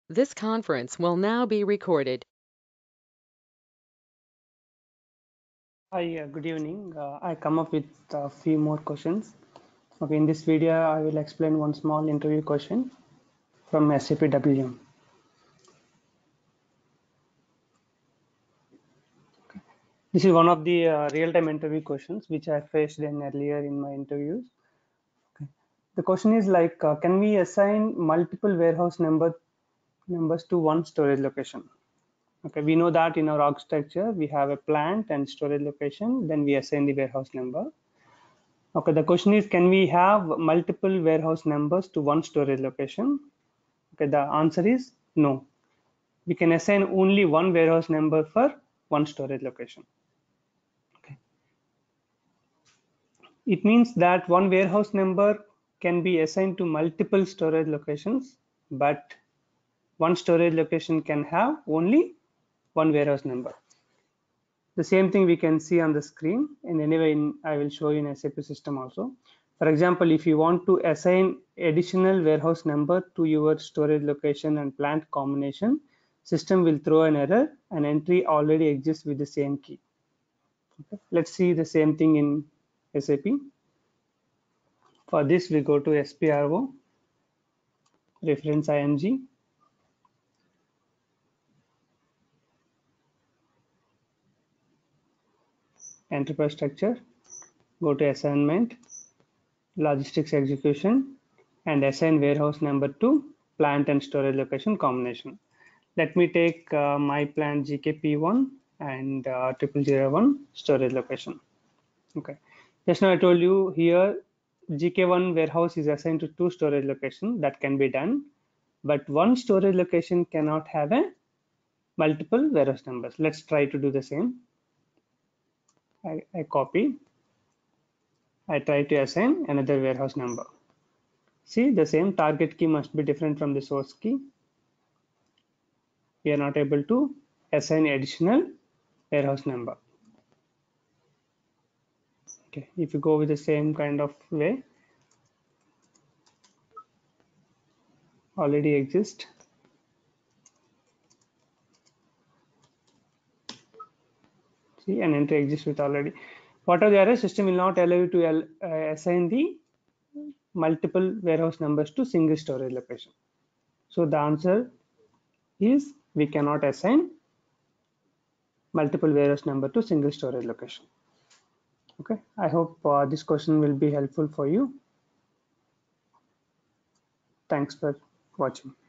This conference will now be recorded. Hi, good evening. I come up with a few more questions. Okay, in this video, I will explain one small interview question from SAP WM. This is one of the real-time interview questions which I faced earlier in my interviews. Okay. The question is like, can we assign multiple warehouse numbers to one storage location? Okay, we know that in our org structure, we have a plant and storage location, then we assign the warehouse number. Okay, the question is, can we have multiple warehouse numbers to one storage location? Okay, the answer is no. We can assign only one warehouse number for one storage location. Okay. It means that one warehouse number can be assigned to multiple storage locations, but one storage location can have only one warehouse number. The same thing we can see on the screen, and anyway, I will show you in SAP system also. For example, if you want to assign additional warehouse number to your storage location and plant combination, system will throw an error. An entry already exists with the same key. Okay. Let's see the same thing in SAP. For this, we go to SPRO, reference IMG. Enterprise structure, go to assignment, logistics execution, and assign warehouse number to plant and storage location combination. Let me take my plant GKP1 and 0001 storage location. Okay. Just now I told you here GK1 warehouse is assigned to two storage locations. That can be done, but one storage location cannot have a multiple warehouse numbers. Let's try to do the same. I copy. I try to assign another warehouse number. See, the same target key must be different from the source key. We are not able to assign additional warehouse number. Okay, if you go with the same kind of way, already exist. See, an entry exists with already. What are the errors? System will not allow you to assign the multiple warehouse numbers to single storage location. So the answer is we cannot assign multiple warehouse number to single storage location. Okay, I hope this question will be helpful for you. Thanks for watching.